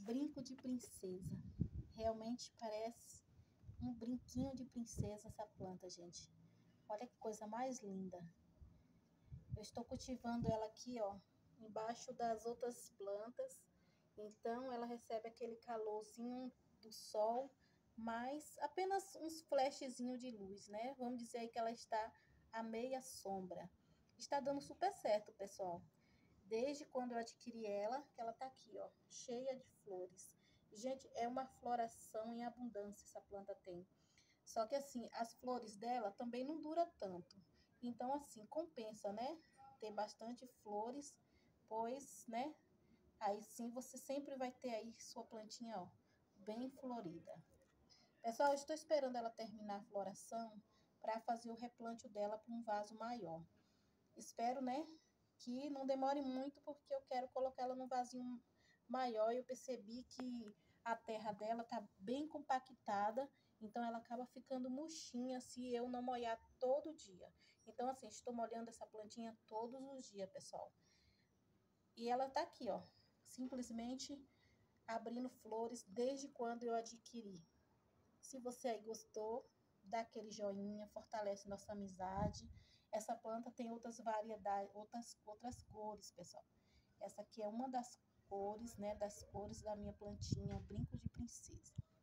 Brinco de princesa. Realmente parece um brinquinho de princesa essa planta, gente. Olha que coisa mais linda. Eu estou cultivando ela aqui, ó, embaixo das outras plantas. Então, ela recebe aquele calorzinho do sol, mas apenas uns flashzinhos de luz, né? Vamos dizer aí que ela está à meia sombra. Está dando super certo, pessoal. Desde quando eu adquiri ela, que ela tá aqui, ó, cheia de flores. Gente, é uma floração em abundância essa planta tem. Só que assim, as flores dela também não dura tanto. Então, assim, compensa, né? Ter bastante flores, pois, né? Aí sim você sempre vai ter aí sua plantinha, ó, bem florida. Pessoal, eu estou esperando ela terminar a floração para fazer o replantio dela para um vaso maior. Espero, né, que não demore muito, porque eu quero colocar ela num vasinho maior. Eu percebi que a terra dela tá bem compactada, então ela acaba ficando murchinha se eu não molhar todo dia. Então, assim, estou molhando essa plantinha todos os dias, pessoal. E ela tá aqui, ó, simplesmente abrindo flores desde quando eu adquiri. Se você aí gostou, dá aquele joinha, fortalece nossa amizade. Essa planta tem outras variedades, outras cores, pessoal. Essa aqui é uma das cores, né, das cores da minha plantinha Brinco de Princesa.